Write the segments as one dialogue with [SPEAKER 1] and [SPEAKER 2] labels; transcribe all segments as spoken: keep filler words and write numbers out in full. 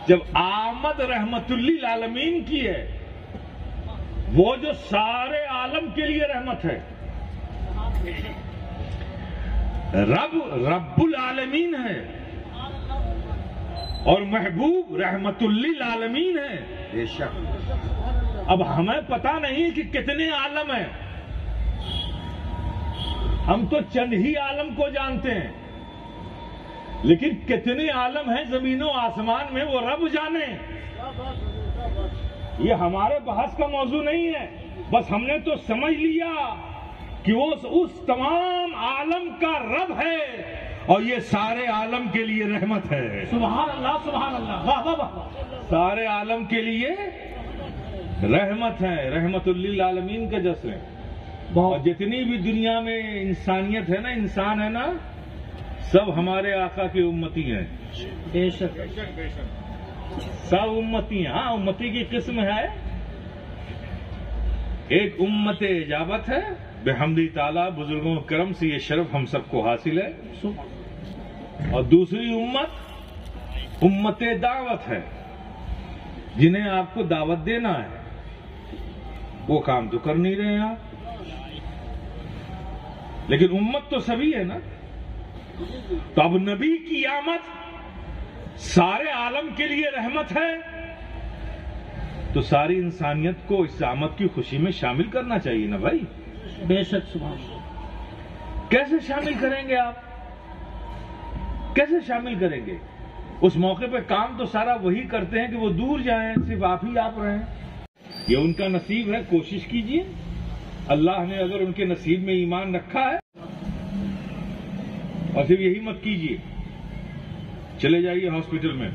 [SPEAKER 1] جب آمد رحمت للعالمین کی ہے، وہ جو سارے عالم کے لیے رحمت ہے، رب رب العالمین ہے اور محبوب رحمت للعالمین ہے.
[SPEAKER 2] بے شک.
[SPEAKER 1] اب ہمیں پتہ نہیں کہ کتنے عالم ہیں، ہم تو چند ہی عالم کو جانتے ہیں، لیکن کتنے عالم ہیں زمین و آسمان میں وہ رب جانے. یہ ہمارے بحث کا موضوع نہیں ہے، بس ہم نے تو سمجھ لیا کہ وہ اس تمام عالم کا رب ہے اور یہ سارے عالم کے لیے رحمت ہے.
[SPEAKER 3] سبحان اللہ سبحان اللہ. واہ واہ واہ.
[SPEAKER 1] سارے عالم کے لیے رحمت ہے، رحمت للعالمین کا جس ہے. اور جتنی بھی دنیا میں انسانیت ہے نا، انسان ہے نا، سب ہمارے آقا کی امتی ہیں.
[SPEAKER 3] بے شک.
[SPEAKER 1] سب امتی ہیں. ہاں، امتی کی قسم ہے، ایک امت اجابت ہے، بحمدی تعالیٰ بزرگوں کرم سے یہ شرف ہم سب کو حاصل ہے. اور دوسری امت امت دعوت ہے، جنہیں آپ کو دعوت دینا ہے. وہ کام تو کر نہیں رہے ہیں آپ، لیکن امت تو سبھی ہے نا. تو اب نبی کی آمد سارے عالم کے لیے رحمت ہے، تو ساری انسانیت کو اس آمد کی خوشی میں شامل کرنا چاہیے نا بھائی.
[SPEAKER 3] بے شک. سبحان اللہ.
[SPEAKER 1] کیسے شامل کریں گے آپ؟ کیسے شامل کریں گے؟ اس موقع پہ کام تو سارا وہی کرتے ہیں کہ وہ دور جائیں، صرف آپ ہی آپ رہیں. یہ ان کا نصیب ہے، کوشش کیجئے. اللہ نے اگر ان کے نصیب میں ایمان رکھا ہے، اور صرف یہی مت کیجئے چلے جائیے ہاسپٹل میں.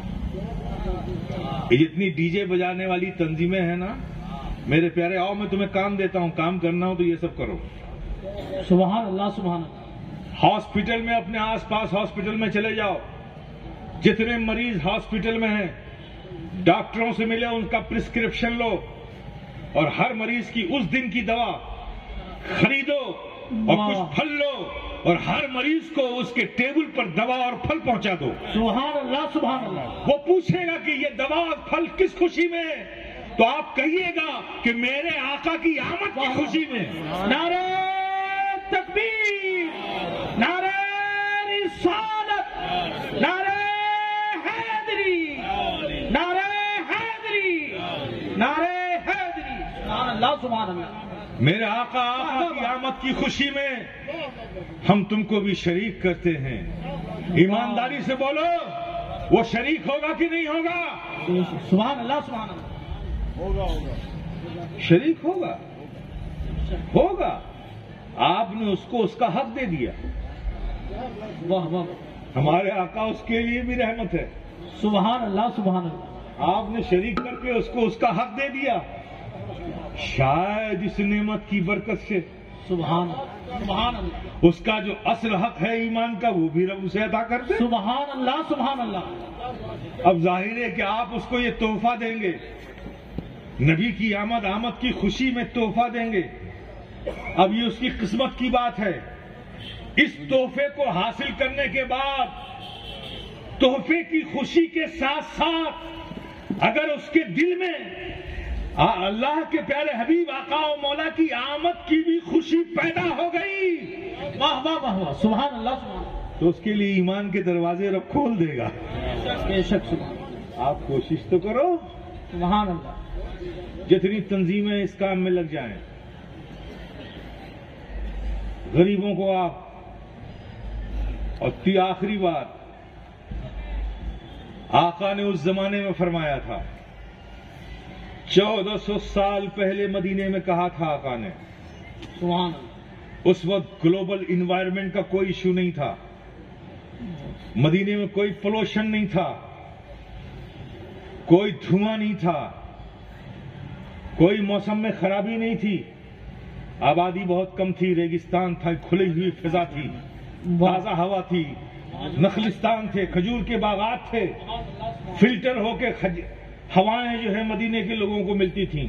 [SPEAKER 1] یہ جتنی ڈی جے بجانے والی تنظیمیں ہیں نا، میرے پیارے، آؤ میں تمہیں کام دیتا ہوں، کام کرنا ہو تو یہ سب کرو.
[SPEAKER 3] سبحان اللہ سبحان اللہ.
[SPEAKER 1] ہاسپٹل میں، اپنے آس پاس ہاسپٹل میں چلے جاؤ، جتنے مریض ہاسپٹل میں ہیں ڈاکٹروں سے ملے، ان کا پرسکرپشن لو اور ہر مریض کی اس دن کی دوا خریدو اور کچھ پھل لو اور ہر مریض کو اس کے ٹیبل پر دوا اور پھل پہنچا دو.
[SPEAKER 3] سبحان اللہ سبحان اللہ.
[SPEAKER 1] وہ پوچھے گا کہ یہ دوا اور پھل کس خوشی میں ہے، تو آپ کہیے گا کہ میرے آقا کی آمد کی خوشی میں.
[SPEAKER 3] نعرہ تکبیر، نعرہ رسالت، نعرہ حیدری، نعرہ حیدری، نعرہ حیدری. سبحان اللہ سبحان اللہ.
[SPEAKER 1] میرے آقا آقا کی آمد کی خوشی میں ہم تم کو بھی شریک کرتے ہیں. ایمانداری سے بولو، وہ شریک ہوگا کہ نہیں ہوگا؟
[SPEAKER 3] سبحان اللہ سبحان اللہ.
[SPEAKER 2] ہوگا ہوگا
[SPEAKER 1] شریک ہوگا ہوگا. آپ نے اس کو اس کا حق دے دیا.
[SPEAKER 3] واہ واہ.
[SPEAKER 1] ہمارے آقا اس کے لیے بھی رحمت ہے.
[SPEAKER 3] سبحان اللہ سبحان اللہ.
[SPEAKER 1] آپ نے شریک کر کے اس کو اس کا حق دے دیا. شاید اس نعمت کی برکت سے
[SPEAKER 3] سبحان اللہ سبحان اللہ.
[SPEAKER 1] اس کا جو اصل حق ہے ایمان کا، وہ بھی رب اسے عطا کر دے.
[SPEAKER 3] سبحان اللہ سبحان اللہ.
[SPEAKER 1] اب ظاہر ہے کہ آپ اس کو یہ تحفہ دیں گے، نبی کی آمد آمد کی خوشی میں تحفہ دیں گے. اب یہ اس کی قسمت کی بات ہے. اس تحفے کو حاصل کرنے کے بعد تحفے کی خوشی کے ساتھ ساتھ اگر اس کے دل میں اللہ کے پیارے حبیب آقا و مولا کی آمد کی بھی خوشی پیدا ہو گئی،
[SPEAKER 3] واہ واہ واہ واہ. سبحان اللہ سبحان اللہ.
[SPEAKER 1] تو اس کے لیے ایمان کے دروازے رب کھول دے گا.
[SPEAKER 3] بے شک. سبحان
[SPEAKER 1] آپ کوشش تو کرو،
[SPEAKER 3] سبحان اللہ.
[SPEAKER 1] جتنی تنظیمیں اس کام میں لگ جائیں، غریبوں کو آپ. اور تی آخری بات آقا نے اس زمانے میں فرمایا تھا، چودہ سو سال پہلے مدینے میں کہا تھا آقا نے.
[SPEAKER 3] سبحان اللہ.
[SPEAKER 1] اس وقت گلوبل انوائرمنٹ کا کوئی ایشو نہیں تھا، مدینے میں کوئی پولوشن نہیں تھا، کوئی دھواں نہیں تھا، کوئی موسم میں خرابی نہیں تھی، آبادی بہت کم تھی، ریگستان تھا، کھلی ہوئی فضا تھی، تازہ ہوا تھی، نخلستان تھے، کھجور کے باغات تھے، فلٹر ہو کے خج... ہوائیں جو ہے مدینے کے لوگوں کو ملتی تھیں.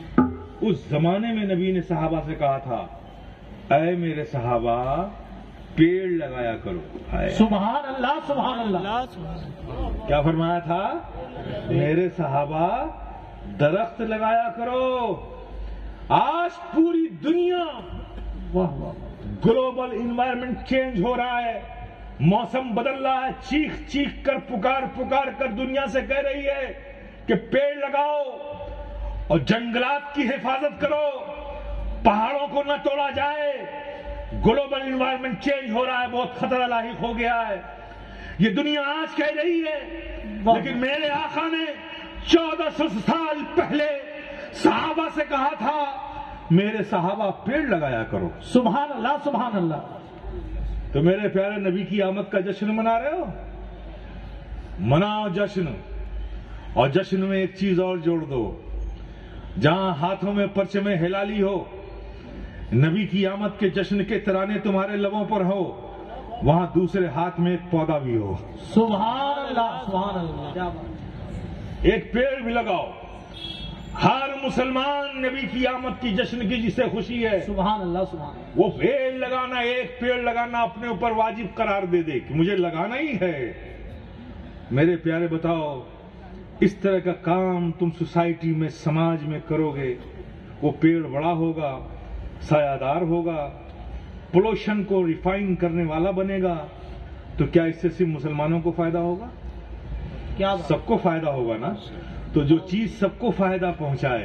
[SPEAKER 1] اس زمانے میں نبی نے صحابہ سے کہا تھا، اے میرے صحابہ، پیڑ لگایا کرو.
[SPEAKER 3] سبحان اللہ سبحان اللہ.
[SPEAKER 1] کیا فرمایا تھا؟ میرے صحابہ درخت لگایا کرو. آج پوری دنیا
[SPEAKER 3] واہ واہ
[SPEAKER 1] گلوبل انوائرمنٹ چینج ہو رہا ہے, موسم بدل رہا ہے. چیخ چیخ کر پکار پکار کر دنیا سے کہہ رہی ہے کہ پیڑ لگاؤ اور جنگلات کی حفاظت کرو, پہاڑوں کو نہ توڑا جائے. گلوبل انوائرمنٹ چینج ہو رہا ہے, بہت خطرہ لاحق ہو گیا ہے. یہ دنیا آج کہہ رہی ہے, لیکن میرے آقا نے چودہ سو سال پہلے صحابہ سے کہا تھا میرے صحابہ پیڑ لگایا کرو.
[SPEAKER 3] سبحان اللہ سبحان اللہ.
[SPEAKER 1] تو میرے پیارے نبی کی آمد کا جشن منا رہے ہو, مناؤ جشن. اور جشن میں ایک چیز اور جوڑ دو, جہاں ہاتھوں میں پرچم ہلالی ہو, نبی کی آمد کے جشن کے ترانے تمہارے لبوں پر ہو, وہاں دوسرے ہاتھ میں ایک پودا بھی ہو.
[SPEAKER 3] سبحان اللہ سبحان اللہ.
[SPEAKER 1] ایک پیڑ بھی لگاؤ. ہر مسلمان نبی کی آمد کی جشن کی جسے خوشی ہے,
[SPEAKER 3] سبحان اللہ سبحان اللہ.
[SPEAKER 1] وہ پیڑ لگانا, ایک پیڑ لگانا اپنے اوپر واجب قرار دے دے کہ مجھے لگانا ہی ہے. میرے پیارے بتاؤ, اس طرح کا کام تم سوسائٹی میں, سماج میں کرو گے, وہ پیڑ بڑا ہوگا, سایہ دار ہوگا, پولوشن کو ریفائن کرنے والا بنے گا, تو کیا اس سے صرف مسلمانوں کو فائدہ ہوگا؟
[SPEAKER 3] کیا
[SPEAKER 1] سب کو فائدہ ہوگا نا. تو جو چیز سب کو فائدہ پہنچائے,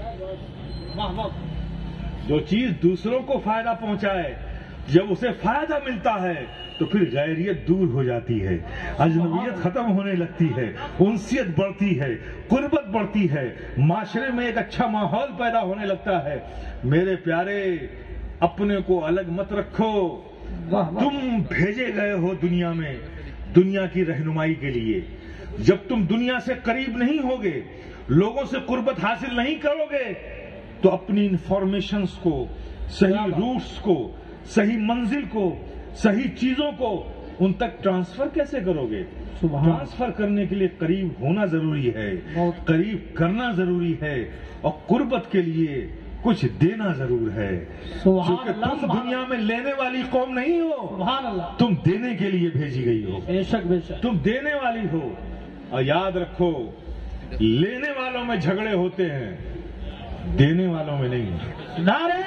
[SPEAKER 1] جو چیز دوسروں کو فائدہ پہنچائے, جب اسے فائدہ ملتا ہے تو پھر غیریت دور ہو جاتی ہے, اجنبیت ختم ہونے لگتی ہے, انسیت بڑھتی ہے, قربت بڑھتی ہے, معاشرے میں ایک اچھا ماحول پیدا ہونے لگتا ہے. میرے پیارے, اپنے کو الگ مت رکھو. تم بھیجے گئے ہو دنیا میں دنیا کی رہنمائی کے لیے. جب تم دنیا سے قریب نہیں ہوگے, لوگوں سے قربت حاصل نہیں کرو گے, تو اپنی انفارمیشنز کو, صحیح روٹس کو, صحیح منزل کو, صحیح چیزوں کو ان تک ٹرانسفر کیسے کرو گے؟ ٹرانسفر کرنے کے لیے قریب ہونا ضروری ہے, قریب کرنا ضروری ہے, اور قربت کے لیے کچھ دینا ضرور ہے. کیونکہ تم دنیا میں لینے والی قوم نہیں ہو,
[SPEAKER 3] سبحان اللہ,
[SPEAKER 1] تم دینے کے لیے بھیجی گئی ہو.
[SPEAKER 3] بے شک بے شک.
[SPEAKER 1] تم دینے والی ہو. اور یاد رکھو, لینے والوں میں جھگڑے ہوتے ہیں, دینے والوں میں نہیں.
[SPEAKER 3] نعرہ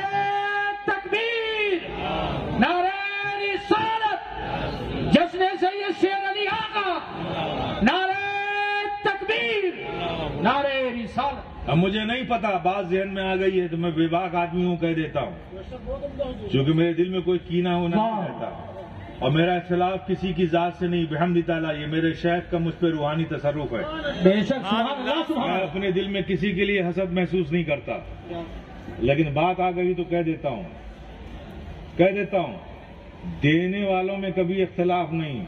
[SPEAKER 3] تکبیر, نعرہ رسالت, جشن سید شیر علی آقا, نعرہ تکبیر, نعرہ رسالت.
[SPEAKER 1] اب مجھے نہیں پتا, بات ذہن میں آ گئی ہے تو میں بے باک آدمی ہوں کہہ دیتا ہوں, کیونکہ میرے دل میں کوئی کینہ ہونا نہیں رہتا, اور میرا اختلاف کسی کی ذات سے نہیں, بحمد تعالیٰ یہ میرے شیخ کا مجھ پہ روحانی تصرف ہے.
[SPEAKER 3] بے شک سبحان اللہ سبحان
[SPEAKER 1] میں
[SPEAKER 3] اللہ.
[SPEAKER 1] اپنے دل میں کسی کے لیے حسد محسوس نہیں کرتا, لیکن بات آ گئی تو کہہ دیتا ہوں کہہ دیتا ہوں دینے والوں میں کبھی اختلاف نہیں.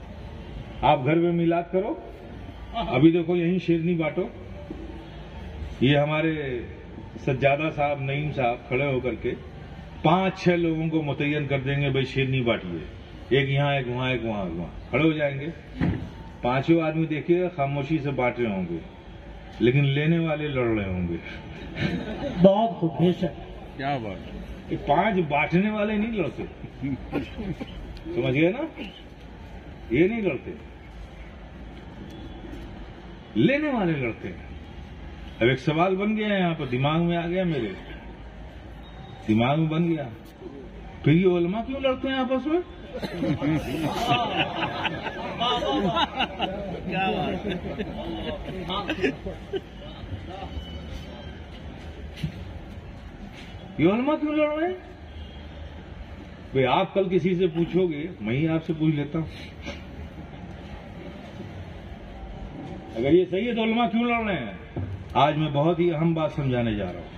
[SPEAKER 1] آپ گھر میں میلاد کرو, ابھی دیکھو یہیں شیرنی بانٹو, یہ ہمارے سجادہ صاحب, نعیم صاحب کھڑے ہو کر کے پانچ چھ لوگوں کو متعین کر دیں گے, بھائی شیرنی بانٹیے, ایک یہاں ایک وہاں ایک وہاں وہاں کھڑے ہو جائیں گے. پانچوں آدمی دیکھیے خاموشی سے بانٹ رہے ہوں گے, لیکن لینے والے لڑ رہے ہوں گے.
[SPEAKER 3] بہت خوب, بے شک.
[SPEAKER 2] کیا بات,
[SPEAKER 1] کہ پانچ بانٹنے والے نہیں لڑتے, سمجھ گئے نا, یہ نہیں لڑتے, لینے والے لڑتے ہیں. اب ایک سوال بن گیا ہے یہاں پر, دماغ میں آ گیا, میرے دماغ میں بن گیا, پھر یہ علماء کیوں لڑتے ہیں آپس میں؟ یہ علماء کیوں لڑ رہے ہیں؟ بھئی آپ کل کسی سے پوچھو گے, میں ہی آپ سے پوچھ لیتا ہوں, اگر یہ صحیح ہے تو علماء کیوں لڑ رہے ہیں؟ آج میں بہت ہی اہم بات سمجھانے جا رہا ہوں.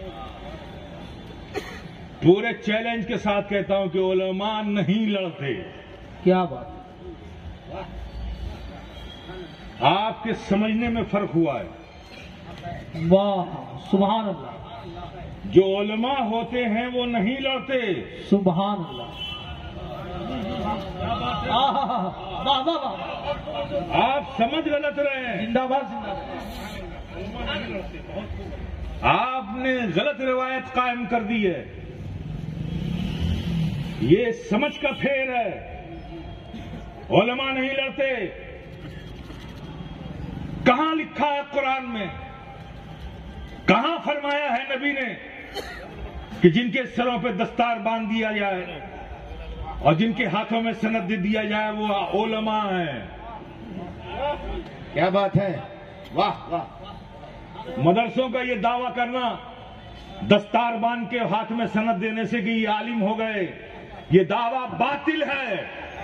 [SPEAKER 1] پورے چیلنج کے ساتھ کہتا ہوں کہ علماء نہیں لڑتے.
[SPEAKER 3] کیا بات,
[SPEAKER 1] آپ کے سمجھنے میں فرق ہوا ہے.
[SPEAKER 3] واہ سبحان اللہ.
[SPEAKER 1] جو علماء ہوتے ہیں وہ نہیں لڑتے.
[SPEAKER 3] سبحان اللہ. واہ واہ واہ,
[SPEAKER 1] آپ سمجھ غلط رہے ہیں.
[SPEAKER 3] زندہ باد زندہ باد.
[SPEAKER 1] آپ نے غلط روایت قائم کر دی ہے. یہ سمجھ کا پھیر ہے. علماء نہیں لڑتے. کہاں لکھا ہے قرآن میں؟ کہاں فرمایا ہے نبی نے کہ جن کے سروں پہ دستار باندھ دیا جائے اور جن کے ہاتھوں میں سند دے دیا جائے وہ علماء ہیں؟
[SPEAKER 2] کیا بات ہے، واہ واہ.
[SPEAKER 1] مدرسوں کا یہ دعویٰ کرنا دستار باندھ کے ہاتھ میں سند دینے سے کہ یہ عالم ہو گئے، یہ دعویٰ باطل ہے.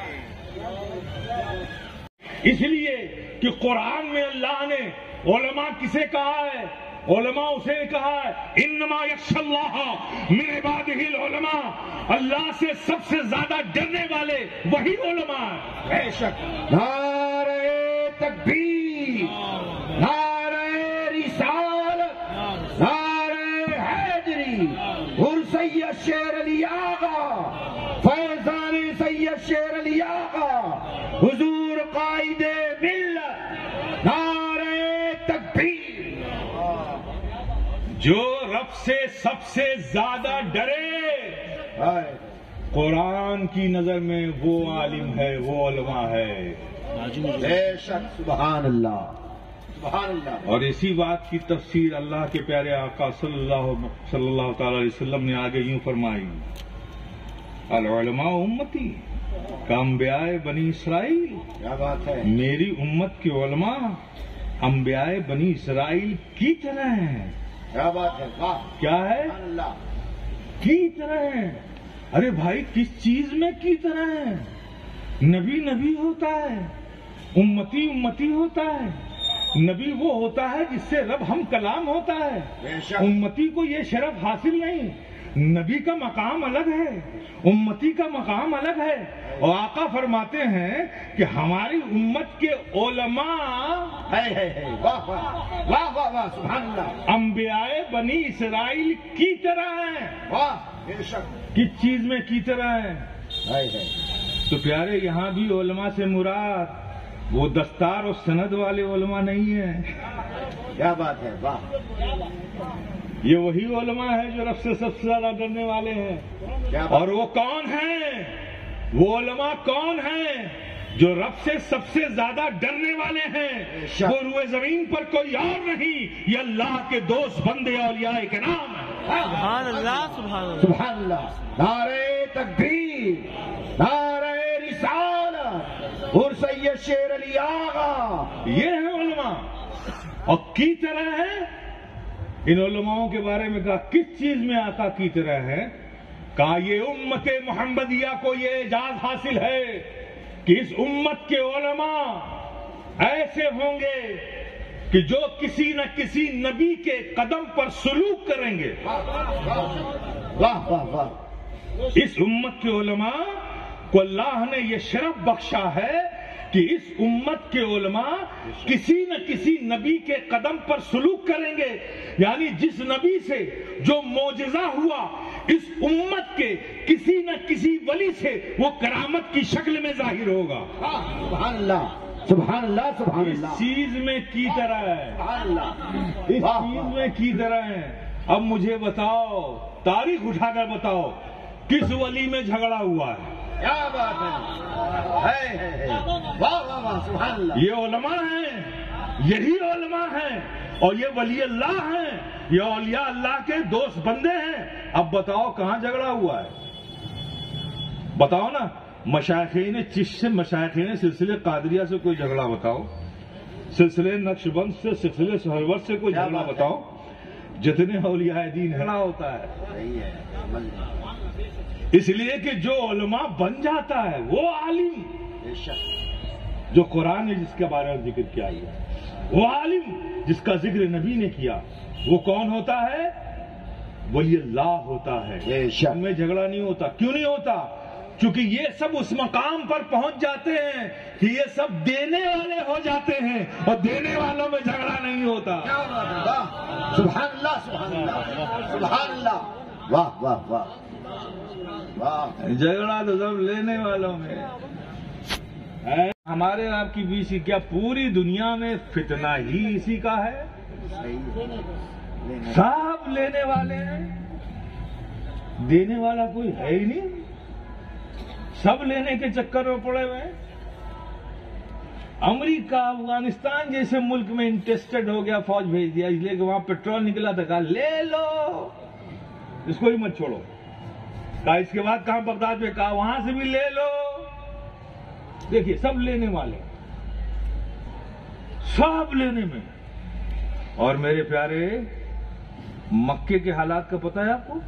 [SPEAKER 1] اس لیے کہ قرآن میں اللہ نے علماء کسے کہا ہے؟ علماء اسے کہا ہے انما یخشی اللہ من عبادہ العلماء، اللہ سے سب سے زیادہ ڈرنے والے وہی علماء ہیں.
[SPEAKER 2] بے شک. نعرہ تکبیر، نعرہ رسالت، نعرہ حیدری، اور سید شیر علی آغا، فیضان سید شیر علی آغا، حضور قائد ملت، نعرہ تکبیر.
[SPEAKER 1] جو رب سے سب سے زیادہ ڈرے قرآن کی نظر میں وہ عالم ہے، وہ علماء ہے.
[SPEAKER 2] بے شک. سبحان اللہ، سبحان اللہ.
[SPEAKER 1] اور اسی بات کی تفسیر اللہ کے پیارے آقا صلی اللہ صلی اللہ تعالی علیہ وسلم نے آگے یوں فرمائی: العلماء امتی کانبیاء بنی اسرائیل.
[SPEAKER 2] کیا بات ہے.
[SPEAKER 1] میری امت کے علماء انبیاء بنی اسرائیل کی طرح ہیں.
[SPEAKER 2] کیا بات ہے، واہ.
[SPEAKER 1] کیا ہے؟
[SPEAKER 2] سبحان اللہ.
[SPEAKER 1] کی طرح ہیں. ارے بھائی کس چیز میں کی طرح ہیں؟ نبی نبی ہوتا ہے، امتی امتی ہوتا ہے. نبی وہ ہوتا ہے جس سے رب ہم کلام ہوتا ہے.
[SPEAKER 2] بے شک.
[SPEAKER 1] امتی کو یہ شرف حاصل نہیں. نبی کا مقام الگ ہے، امتی کا مقام الگ ہے. اور آقا فرماتے ہیں کہ ہماری امت کے علماء
[SPEAKER 2] ہے ہے ہے. واہ واہ واہ واہ واہ. سبحان اللہ.
[SPEAKER 1] انبیاء بنی اسرائیل کی طرح ہیں.
[SPEAKER 2] واہ. بے شک.
[SPEAKER 1] کس چیز میں کی طرح ہیں؟
[SPEAKER 2] ہے ہے.
[SPEAKER 1] تو پیارے یہاں بھی علماء سے مراد وہ دستار اور سند والے علماء نہیں ہیں.
[SPEAKER 2] کیا بات ہے، واہ.
[SPEAKER 1] یہ وہی علماء ہیں جو رب سے سب سے زیادہ ڈرنے والے ہیں.
[SPEAKER 2] کیا بات.
[SPEAKER 1] اور وہ کون ہیں؟ وہ علماء کون ہیں جو رب سے سب سے زیادہ ڈرنے والے ہیں؟ وہ روئے زمین پر کوئی اور نہیں، یہ اللہ کے دوست بندے اولیاء کرام ہیں.
[SPEAKER 3] سبحان اللہ، سبحان اللہ.
[SPEAKER 2] سبحان اللہ. نعرہ تکبیر، نعرہ رسالت، اور سید شیر علی آغا.
[SPEAKER 1] یہ ہیں علماء. اور کی طرح ہیں. ان علماؤں کے بارے میں کہا کس چیز میں آقا کی طرح ہے؟ کہا یہ امت محمدیہ کو یہ اعزاز حاصل ہے کہ اس امت کے علماء ایسے ہوں گے کہ جو کسی نہ کسی نبی کے قدم پر سلوک کریں گے.
[SPEAKER 2] واہ واہ واہ.
[SPEAKER 1] اس امت کے علماء کو اللہ نے یہ شرف بخشا ہے کہ اس امت کے علماء کسی نہ کسی نبی کے قدم پر سلوک کریں گے. یعنی جس نبی سے جو معجزہ ہوا اس امت کے کسی نہ کسی ولی سے وہ کرامت کی شکل میں ظاہر ہوگا.
[SPEAKER 2] سبحان اللہ، سبحان اللہ، سبحان
[SPEAKER 1] اس
[SPEAKER 2] اللہ.
[SPEAKER 1] چیز میں کی طرح ہے،
[SPEAKER 2] سبحان اللہ.
[SPEAKER 1] اس چیز میں کی طرح ہے. اب مجھے بتاؤ، تاریخ اٹھا کر بتاؤ کس ولی میں جھگڑا ہوا ہے؟
[SPEAKER 2] کیا بات ہے. ہے ہے ہے. واہ واہ واہ. سبحان اللہ.
[SPEAKER 1] یہ علماء ہیں، یہی علماء ہیں، اور یہ ولی اللہ ہیں، یہ اولیاء اللہ کے دوست بندے ہیں. اب بتاؤ کہاں جھگڑا ہوا ہے؟ بتاؤ نا. مشائخین چشت سے، مشائخین سلسلے قادریہ سے کوئی جھگڑا بتاؤ، سلسلے نقش بند سے، سلسلے سہرورد سے کوئی جھگڑا بتاؤ. جتنے اولیاء دین جھگڑا ہوتا ہے.
[SPEAKER 2] صحیح ہے.
[SPEAKER 1] اس لیے کہ جو علماء بن جاتا ہے وہ عالم،
[SPEAKER 2] بے شک.
[SPEAKER 1] جو قرآن نے جس کے بارے میں ذکر کیا ہے وہ عالم، جس کا ذکر نبی نے کیا وہ کون ہوتا ہے؟ ولی اللہ ہوتا ہے.
[SPEAKER 2] بے شک.
[SPEAKER 1] ان میں جھگڑا نہیں ہوتا. کیوں نہیں ہوتا؟ کیونکہ یہ سب اس مقام پر پہنچ جاتے ہیں کہ یہ سب دینے والے ہو جاتے ہیں، اور دینے والوں میں جھگڑا نہیں ہوتا.
[SPEAKER 2] کیا بات ہے. واہ. سبحان اللہ، سبحان اللہ، سبحان اللہ. واہ واہ واہ واہ.
[SPEAKER 1] جھگڑا تو سب لینے والوں میں ہے. ہمارے آپ کی بیچ کیا پوری دنیا میں فتنہ ہی اسی کا ہے؟ سب لینے والے ہیں، دینے والا کوئی ہے ہی نہیں. सब लेने के चक्कर में पड़े हुए हैं। अमेरिका अफगानिस्तान जैसे मुल्क में इंटरेस्टेड हो गया, फौज भेज दिया, इसलिए कि वहां पेट्रोल निकला था, कहा ले लो, इसको ही मत छोड़ो। कहा इसके बाद कहां बगदाद में, कहा वहां से भी ले लो। देखिए सब लेने वाले, सब लेने में। और मेरे प्यारे, मक्के के हालात का पता है आपको?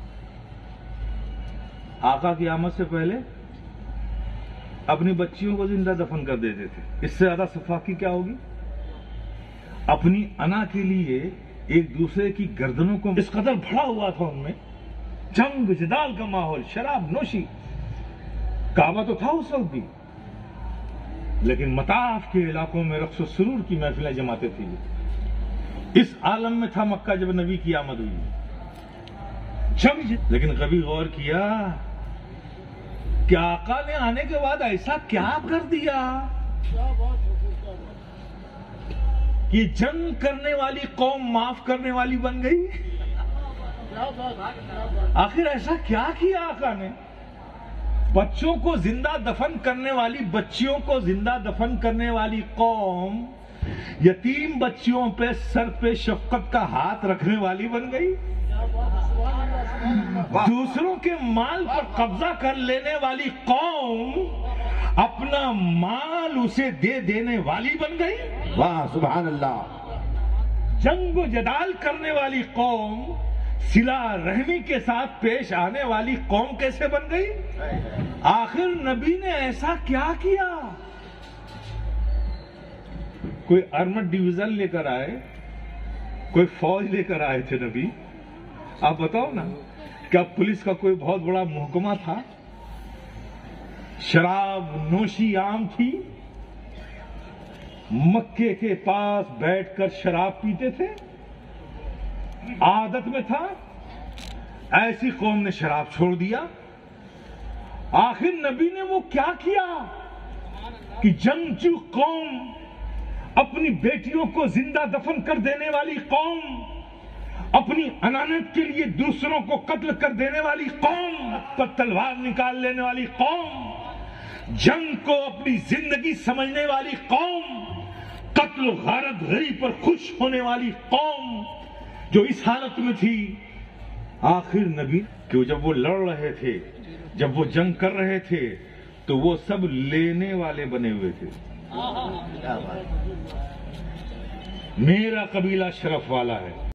[SPEAKER 1] आका की आमद से पहले अपनी बच्चियों को जिंदा दफन कर देते थे। इससे ज्यादा सफाकी क्या होगी? अपनी अना के लिए एक दूसरे की गर्दनों को इस कदर भरा हुआ था उनमें, जंग जदाल का माहौल, शराब नोशी। काबा तो था उस वक्त भी, लेकिन मताफ के इलाकों में रक्स सुरूर की महफिलें जमाते थी। इस आलम में था मक्का जब नबी की आमद हुई। जंग, लेकिन कभी गौर किया कि आका ने आने के बाद ऐसा क्या कर दिया कि जंग करने वाली कौम माफ करने वाली बन गई? आखिर ऐसा क्या किया आका ने? बच्चों को जिंदा दफन करने वाली, बच्चियों को जिंदा दफन करने वाली कौम यतीम बच्चियों पे सर पे शफकत का हाथ रखने वाली बन गई। दूसरों के माल पर कब्जा कर लेने वाली कौम अपना माल उसे दे देने वाली बन गई।
[SPEAKER 2] वाह सुभान अल्लाह।
[SPEAKER 1] जंग जदाल करने वाली कौम सिला रहमी के साथ पेश आने वाली कौम कैसे बन गई? आखिर नबी ने ऐसा क्या किया? कोई आर्मड डिवीजन लेकर आए, कोई फौज लेकर आए थे नबी? आप बताओ ना, क्या पुलिस का कोई बहुत बड़ा महकमा था? शराब नोशी आम थी, मक्के के पास बैठकर शराब पीते थे, आदत में था। ऐसी कौम ने शराब छोड़ दिया। आखिर नबी ने वो क्या किया कि जंगजू कौम, अपनी बेटियों को जिंदा दफन कर देने वाली कौम, अपनी अनानत के लिए दूसरों को कत्ल कर देने वाली कौम, पर तलवार निकाल लेने वाली कौम, जंग को अपनी जिंदगी समझने वाली कौम, कत्ल गारत गरी पर खुश होने वाली कौम, जो इस हालत में थी। आखिर नबी क्यों, जब वो लड़ रहे थे, जब वो जंग कर रहे थे, तो वो सब लेने वाले बने हुए थे। मेरा कबीला शरफ वाला है।